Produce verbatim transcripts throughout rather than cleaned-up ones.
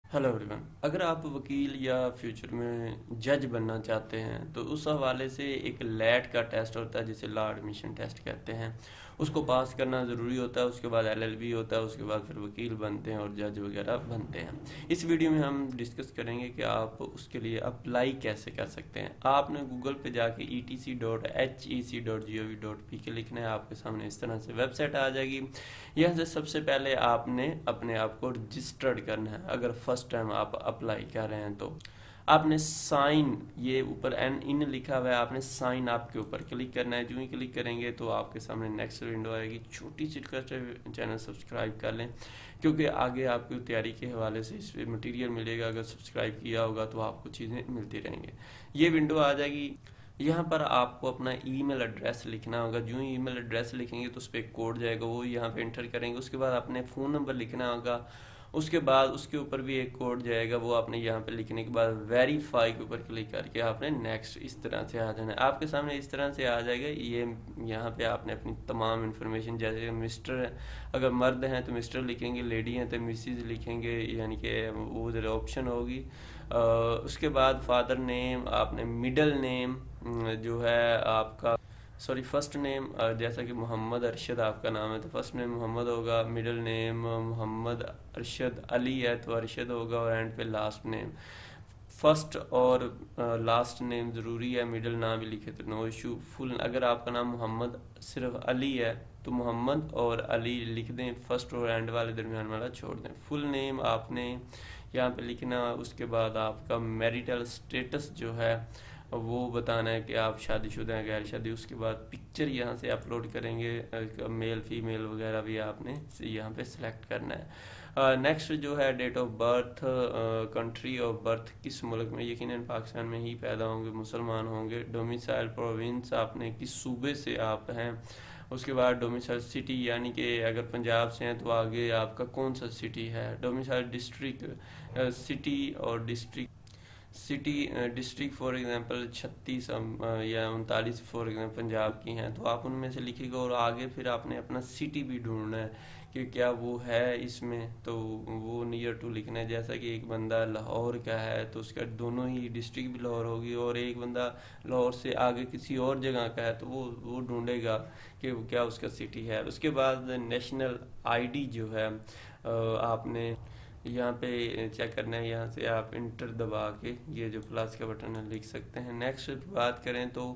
Hello everyone. अगर आप वकील या फ्यूचर में जज बनना चाहते हैं तो उस हवाले से एक लैट का टेस्ट होता है जिसे लॉ एडमिशन टेस्ट कहते हैं। उसको पास करना ज़रूरी होता है। उसके बाद एलएलबी होता है। उसके बाद फिर वकील बनते हैं और जज वगैरह बनते हैं। इस वीडियो में हम डिस्कस करेंगे कि आप उसके लिए अप्लाई कैसे कर सकते हैं। आपने गूगल पे जाके E T C dot H E C dot G O V dot P K लिखना है। आपके सामने इस तरह से वेबसाइट आ जाएगी। यहाँ से सबसे पहले आपने अपने आप को रजिस्टर्ड करना है। अगर फर्स्ट टाइम आप अप्लाई कर रहे हैं तो आपने साइन, ये ऊपर एन इन लिखा हुआ है, आपने साइन आपके ऊपर क्लिक करना है। जो ही क्लिक करेंगे तो आपके सामने नेक्स्ट विंडो आएगी। छोटी सी रिक्वेस्ट है, चैनल सब्सक्राइब कर लें क्योंकि आगे आपकी तैयारी के हवाले से इस पर मटीरियल मिलेगा। अगर सब्सक्राइब किया होगा तो आपको चीज़ें मिलती रहेंगी। ये विंडो आ जाएगी। यहाँ पर आपको अपना ईमेल एड्रेस लिखना होगा। जो ही ईमेल एड्रेस लिखेंगे तो उस पर एक कोड जाएगा, वो यहाँ पे एंटर करेंगे। उसके बाद अपने फ़ोन नंबर लिखना होगा। उसके बाद उसके ऊपर भी एक कोड जाएगा, वो आपने यहाँ पे लिखने के बाद वेरीफाई के ऊपर क्लिक करके आपने नेक्स्ट इस तरह से आ जाना है। आपके सामने इस तरह से आ जाएगा। ये यहाँ पे आपने अपनी तमाम इन्फॉर्मेशन, जैसे मिस्टर है, अगर मर्द हैं तो मिस्टर लिखेंगे, लेडी हैं तो मिसिज लिखेंगे, यानी कि वो उधर ऑप्शन होगी। अ, उसके बाद फादर नेम, आपने मिडल नेम जो है आपका, सॉरी फर्स्ट नेम, जैसा कि मोहम्मद अरशद आपका नाम है तो फर्स्ट नेम मोहम्मद होगा। मिडिल नेम मोहम्मद अरशद अली है तो अरशद होगा। और एंड पे लास्ट नेम, फर्स्ट और लास्ट नेम ज़रूरी है। मिडिल ना भी लिखे तो नो इशू। फुल, अगर आपका नाम मोहम्मद सिर्फ अली है तो मोहम्मद और अली लिख दें, फर्स्ट और एंड वाले दरमियान वाला छोड़ दें। फुल नेम आपने यहाँ पे लिखना। उसके बाद आपका मैरिटल स्टेटस जो है वो बताना है कि आप शादीशुदा हैं, गैर शादी। उसके बाद पिक्चर यहाँ से अपलोड करेंगे, मेल फीमेल वगैरह भी आपने यहाँ पे सिलेक्ट करना है। नेक्स्ट uh, जो है date of birth, country of birth, किस मुल्क में, यकीनन पाकिस्तान में ही पैदा होंगे, मुसलमान होंगे। डोमिसाइल प्रोविंस, आपने किस सूबे से आप हैं। उसके बाद डोमिसाइल सिटी, यानी कि अगर पंजाब से हैं तो आगे आपका कौन सा सिटी है। डोमिसाइल डिस्ट्रिक्ट, सिटी और district, city district for example छत्तीस या उनतालीस फॉर एग्जांपल पंजाब की हैं तो आप उनमें से लिखिएगा। और आगे फिर आपने अपना सिटी भी ढूंढना है कि क्या वो है इसमें, तो वो नियर टू लिखना है। जैसा कि एक बंदा लाहौर का है तो उसका दोनों ही डिस्ट्रिक्ट भी लाहौर होगी, और एक बंदा लाहौर से आगे किसी और जगह का है तो वो वो ढूंढेगा कि क्या उसका सिटी है। उसके बाद नेशनल आईडी जो है अ, आपने यहाँ पे चेक करना है। यहाँ से आप इंटर दबा के ये जो प्लस का बटन है लिख सकते हैं। नेक्स्ट बात करें तो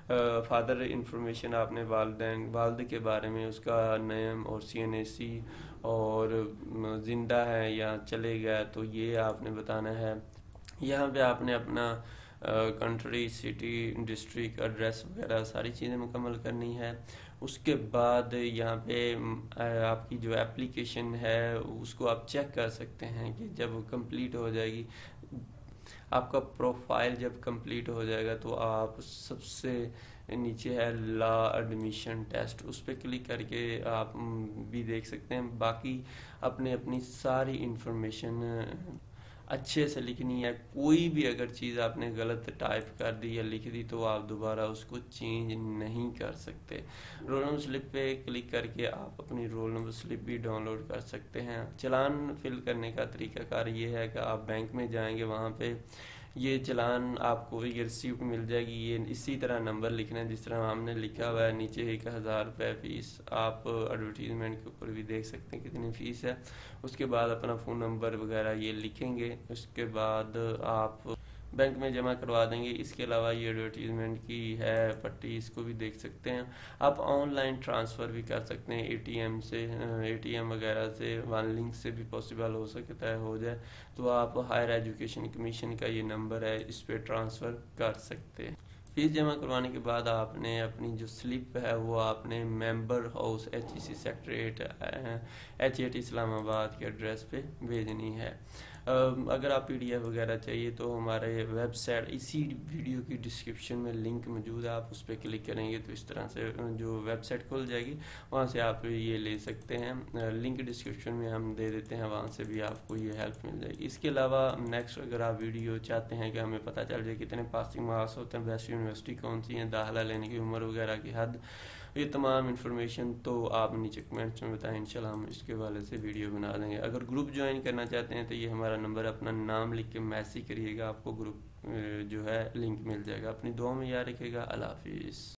फादर इंफॉर्मेशन, आपने वालदैन वालद के बारे में, उसका नेम और सी एन ए सी, और ज़िंदा है या चले गया तो ये आपने बताना है। यहाँ पे आपने अपना कंट्री, सिटी, डिस्ट्रिक्ट, एड्रेस वगैरह सारी चीज़ें मुकम्मल करनी है। उसके बाद यहाँ पे अ, आपकी जो एप्लीकेशन है उसको आप चेक कर सकते हैं कि जब कंप्लीट हो जाएगी आपका प्रोफाइल, जब कंप्लीट हो जाएगा तो आप सबसे नीचे है लॉ एडमिशन टेस्ट, उस पर क्लिक करके आप म, भी देख सकते हैं। बाकी अपने अपनी सारी इंफॉर्मेशन अच्छे से लिखनी है। कोई भी अगर चीज़ आपने गलत टाइप कर दी या लिख दी तो आप दोबारा उसको चेंज नहीं कर सकते। रोल नंबर स्लिप पे क्लिक करके आप अपनी रोल नंबर स्लिप भी डाउनलोड कर सकते हैं। चालान फिल करने का तरीकाकार ये है कि आप बैंक में जाएंगे, वहाँ पे ये चालान आपको, ये रिसीप्ट मिल जाएगी। ये इसी तरह नंबर लिखना है जिस तरह हमने लिखा हुआ है नीचे, एक हज़ार रुपये फ़ीस। आप एडवर्टीजमेंट के ऊपर भी देख सकते हैं कितनी फ़ीस है। उसके बाद अपना फ़ोन नंबर वगैरह ये लिखेंगे। उसके बाद आप बैंक में जमा करवा देंगे। इसके अलावा ये एडवर्टीजमेंट की है पट्टी, इसको भी देख सकते हैं। आप ऑनलाइन ट्रांसफ़र भी कर सकते हैं एटीएम से, एटीएम वगैरह से, वन लिंक से भी पॉसिबल हो सकता है हो जाए तो आप हायर एजुकेशन कमीशन का ये नंबर है, इस पर ट्रांसफ़र कर सकते हैं। फीस जमा करवाने के बाद आपने अपनी जो स्लिप है वो आपने member house H E C sector eight H eight Islamabad के एड्रेस पे भेजनी है। अगर आप पीडीएफ वगैरह चाहिए तो हमारे वेबसाइट, इसी वीडियो की डिस्क्रिप्शन में लिंक मौजूद है, आप उस पर क्लिक करेंगे तो इस तरह से जो वेबसाइट खुल जाएगी, वहाँ से आप ये ले सकते हैं। लिंक डिस्क्रिप्शन में हम दे देते हैं, वहाँ से भी आपको ये हेल्प मिल जाएगी। इसके अलावा नेक्स्ट अगर आप वीडियो चाहते हैं कि हमें पता चल जाए कितने पासिंग मार्क्स होते हैं, बेस्ट यूनिवर्सिटी कौन सी है, दाखिला लेने की उम्र वगैरह की हद, ये तमाम इन्फॉर्मेशन तो आप नीचे कमेंट्स में बताएं, इंशाल्लाह हम इसके वाले से वीडियो बना देंगे। अगर ग्रुप ज्वाइन करना चाहते हैं तो ये हमारा नंबर, अपना नाम लिख के मैसेज करिएगा, आपको ग्रुप जो है लिंक मिल जाएगा। अपनी दुआ में याद रखिएगा। अल्लाह हाफिज़।